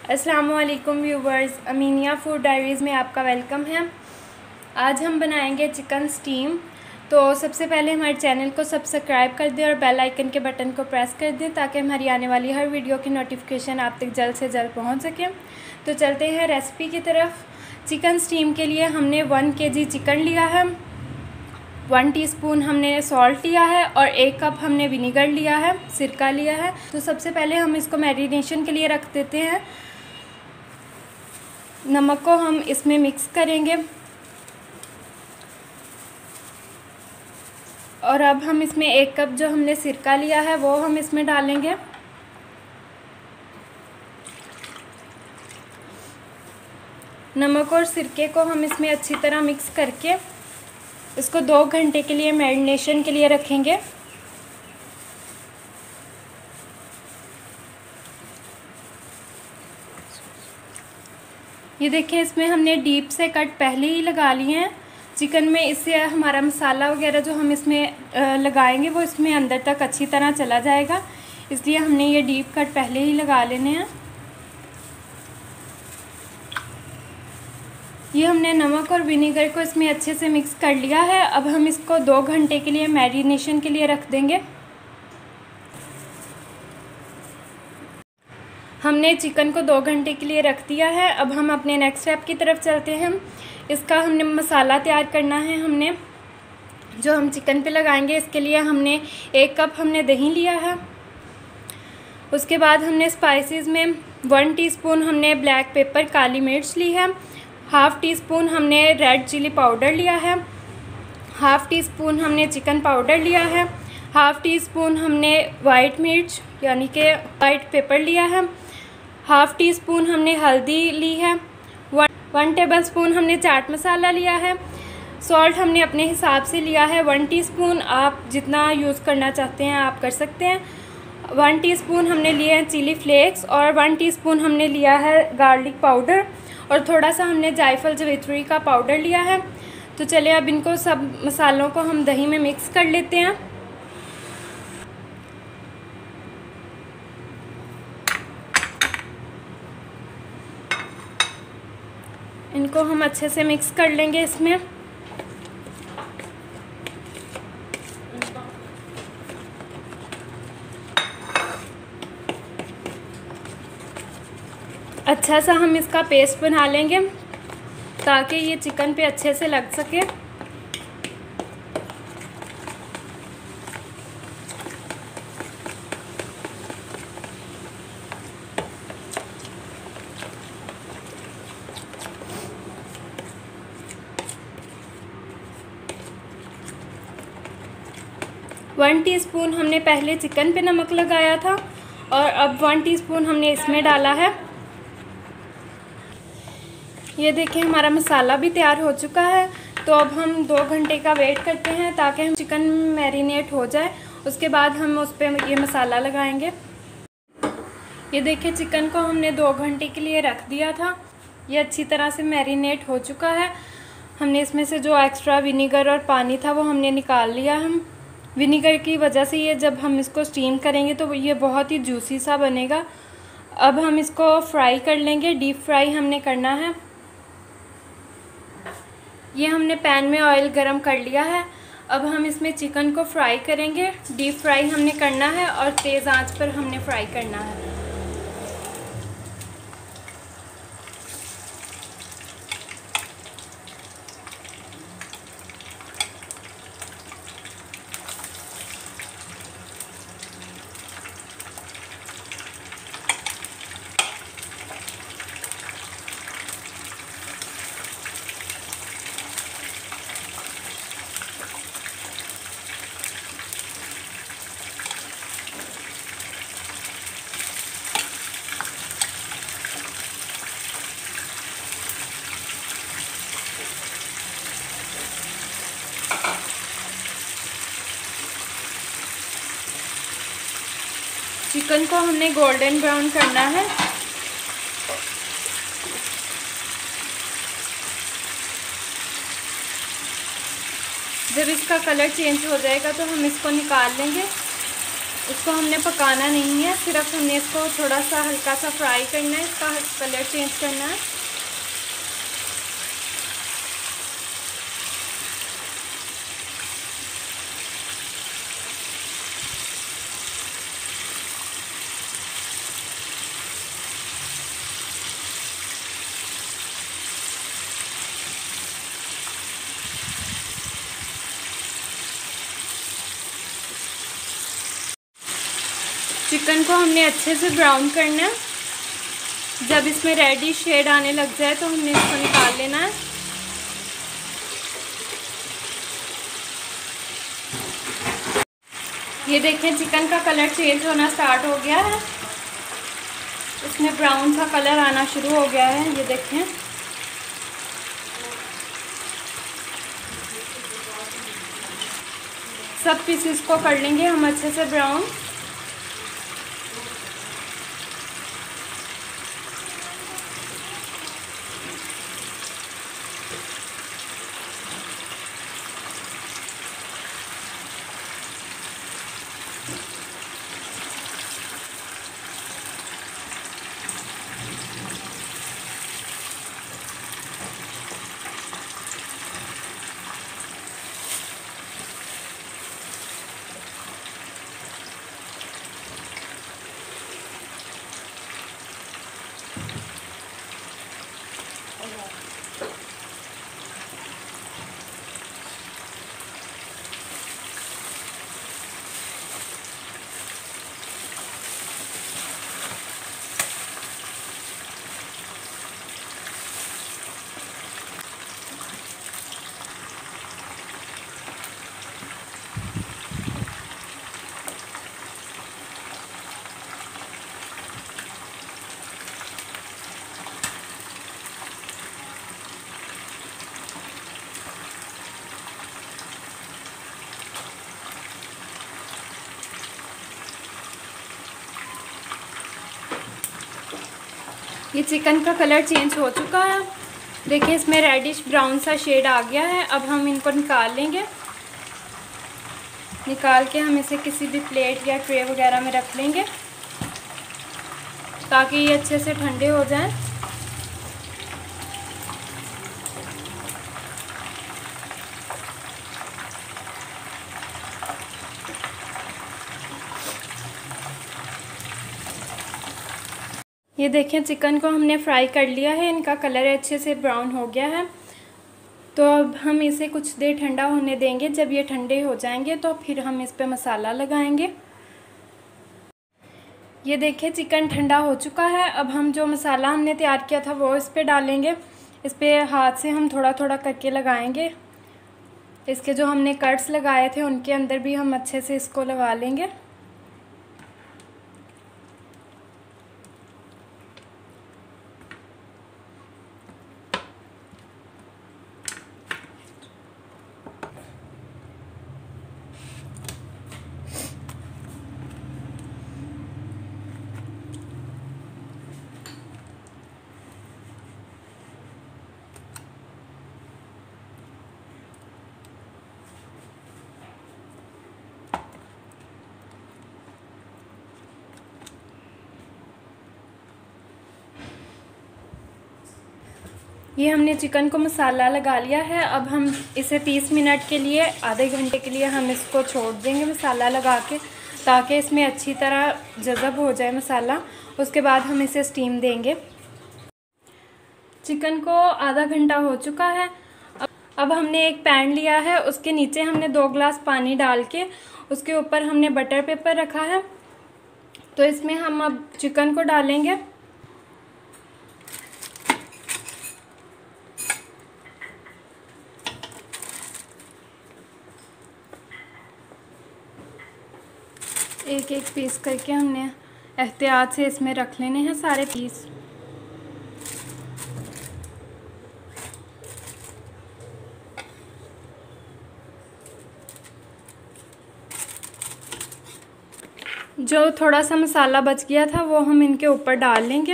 अस्सलामुअलैकुम viewers, anaemia food diaries में आपका वेलकम है। आज हम बनाएंगे चिकन स्टीम। तो सबसे पहले हमारे चैनल को सब्सक्राइब कर दें और बेल आइकन के बटन को प्रेस कर दें ताकि हमारी आने वाली हर वीडियो की नोटिफिकेशन आप तक जल्द से जल्द पहुंच सके। तो चलते हैं रेसिपी की तरफ। चिकन स्टीम के लिए हमने 1 kg चिकन लिया है, 1 टीस्पून हमने सॉल्ट लिया है और 1 कप हमने विनीगर लिया है, सिरका लिया है। तो सबसे पहले हम इसको मैरिनेशन के लिए रख देते हैं। नमक को हम इसमें मिक्स करेंगे और अब हम इसमें 1 कप जो हमने सिरका लिया है वो हम इसमें डालेंगे। नमक और सिरके को हम इसमें अच्छी तरह मिक्स करके इसको 2 घंटे के लिए मैरिनेशन के लिए रखेंगे। ये देखिए, इसमें हमने डीप से कट पहले ही लगा लिए हैं चिकन में। इससे हमारा मसाला वगैरह जो हम इसमें लगाएंगे वो इसमें अंदर तक अच्छी तरह चला जाएगा, इसलिए हमने ये डीप कट पहले ही लगा लेने हैं। ये हमने नमक और विनीगर को इसमें अच्छे से मिक्स कर लिया है। अब हम इसको 2 घंटे के लिए मैरिनेशन के लिए रख देंगे। हमने चिकन को 2 घंटे के लिए रख दिया है। अब हम अपने नेक्स्ट स्टेप की तरफ चलते हैं। इसका हमने मसाला तैयार करना है। हमने जो हम चिकन पे लगाएंगे इसके लिए हमने 1 कप हमने दही लिया है। उसके बाद हमने स्पाइसेस में 1 टीस्पून हमने ब्लैक पेपर काली मिर्च ली है, 1/2 टीस्पून हमने रेड चिली पाउडर लिया है, 1/2 टीस्पून हमने चिकन पाउडर लिया है, 1/2 टीस्पून हमने वाइट मिर्च यानी कि वाइट पेपर लिया है, 1/2 टीस्पून हमने हल्दी ली है, 1 टेबलस्पून हमने चाट मसाला लिया है। सॉल्ट हमने अपने हिसाब से लिया है 1 टीस्पून, आप जितना यूज़ करना चाहते हैं आप कर सकते हैं। 1 टीस्पून हमने लिए हैं चिली फ्लेक्स और 1 टीस्पून हमने लिया है गार्लिक पाउडर और थोड़ा सा हमने जायफल जवित्री का पाउडर लिया है। तो चलिए अब इनको सब मसालों को हम दही में मिक्स कर लेते हैं। इनको हम अच्छे से मिक्स कर लेंगे इसमें। अच्छा सा हम इसका पेस्ट बना लेंगे ताकि ये चिकन पे अच्छे से लग सके। वन टीस्पून हमने पहले चिकन पे नमक लगाया था और अब 1 टीस्पून हमने इसमें डाला है। ये देखिए, हमारा मसाला भी तैयार हो चुका है। तो अब हम 2 घंटे का वेट करते हैं ताकि हम चिकन मैरिनेट हो जाए। उसके बाद हम उस पर ये मसाला लगाएंगे। ये देखिए, चिकन को हमने 2 घंटे के लिए रख दिया था। ये अच्छी तरह से मैरिनेट हो चुका है। हमने इसमें से जो एक्स्ट्रा विनीगर और पानी था वो हमने निकाल लिया। हम विनीगर की वजह से ये जब हम इसको स्टीम करेंगे तो ये बहुत ही जूसी सा बनेगा। अब हम इसको फ्राई कर लेंगे, डीप फ्राई हमने करना है। ये हमने पैन में ऑयल गरम कर लिया है। अब हम इसमें चिकन को फ्राई करेंगे। डीप फ्राई हमने करना है और तेज़ आंच पर हमने फ्राई करना है। चिकन को हमने गोल्डन ब्राउन करना है। जब इसका कलर चेंज हो जाएगा तो हम इसको निकाल लेंगे। इसको हमने पकाना नहीं है, सिर्फ हमने इसको थोड़ा सा हल्का सा फ्राई करना है, इसका कलर चेंज करना है। चिकन को हमने अच्छे से ब्राउन करना है। जब इसमें रेडिश शेड आने लग जाए तो हमने इसको निकाल लेना है। ये देखें चिकन का कलर चेंज होना स्टार्ट हो गया है, इसमें ब्राउन सा कलर आना शुरू हो गया है। ये देखें सब पीसेस को कर लेंगे हम अच्छे से ब्राउन। ये चिकन का कलर चेंज हो चुका है, देखिए इसमें रेडिश ब्राउन सा शेड आ गया है। अब हम इनको निकाल लेंगे, निकाल के हम इसे किसी भी प्लेट या ट्रे वगैरह में रख लेंगे ताकि ये अच्छे से ठंडे हो जाएं। ये देखें चिकन को हमने फ्राई कर लिया है, इनका कलर अच्छे से ब्राउन हो गया है। तो अब हम इसे कुछ देर ठंडा होने देंगे। जब ये ठंडे हो जाएंगे तो फिर हम इस पे मसाला लगाएंगे। ये देखें चिकन ठंडा हो चुका है। अब हम जो मसाला हमने तैयार किया था वो इस पे डालेंगे। इस पे हाथ से हम थोड़ा थोड़ा करके लगाएंगे। इसके जो हमने कट्स लगाए थे उनके अंदर भी हम अच्छे से इसको लगा लेंगे। ये हमने चिकन को मसाला लगा लिया है। अब हम इसे 30 मिनट के लिए, आधे घंटे के लिए हम इसको छोड़ देंगे मसाला लगा के, ताकि इसमें अच्छी तरह जज़ब हो जाए मसाला। उसके बाद हम इसे स्टीम देंगे। चिकन को आधा घंटा हो चुका है। अब हमने एक पैन लिया है, उसके नीचे हमने 2 ग्लास पानी डाल के उसके ऊपर हमने बटर पेपर रखा है। तो इसमें हम अब चिकन को डालेंगे। एक एक पीस करके हमने एहतियात से इसमें रख लेने हैं सारे पीस। जो थोड़ा सा मसाला बच गया था वो हम इनके ऊपर डाल लेंगे।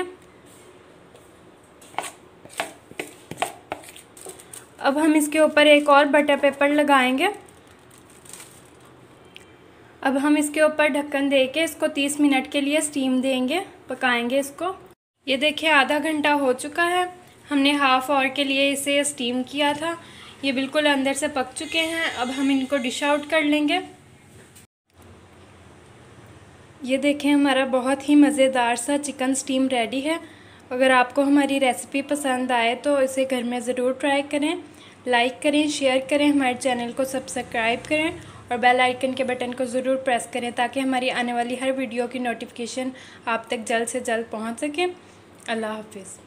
अब हम इसके ऊपर एक और बटर पेपर लगाएंगे। अब हम इसके ऊपर ढक्कन दे के इसको 30 मिनट के लिए स्टीम देंगे, पकाएंगे इसको। ये देखिए आधा घंटा हो चुका है, हमने हाफ़ आवर के लिए इसे स्टीम किया था। ये बिल्कुल अंदर से पक चुके हैं। अब हम इनको डिश आउट कर लेंगे। ये देखें हमारा बहुत ही मज़ेदार सा चिकन स्टीम रेडी है। अगर आपको हमारी रेसिपी पसंद आए तो इसे घर में ज़रूर ट्राई करें। लाइक करें, शेयर करें, हमारे चैनल को सब्सक्राइब करें और बेल आइकन के बटन को ज़रूर प्रेस करें ताकि हमारी आने वाली हर वीडियो की नोटिफिकेशन आप तक जल्द से जल्द पहुंच सके। अल्लाह हाफिज़।